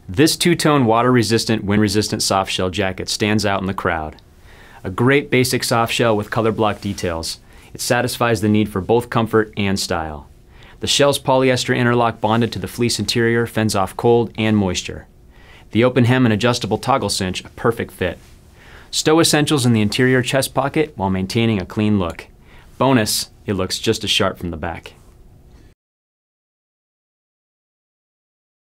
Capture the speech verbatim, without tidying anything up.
This two-tone water-resistant, wind-resistant softshell jacket stands out in the crowd. A great basic softshell with color block details. It satisfies the need for both comfort and style. The shell's polyester interlock bonded to the fleece interior fends off cold and moisture. The open hem and adjustable toggle cinch, a perfect fit. Stow essentials in the interior chest pocket while maintaining a clean look. Bonus, it looks just as sharp from the back.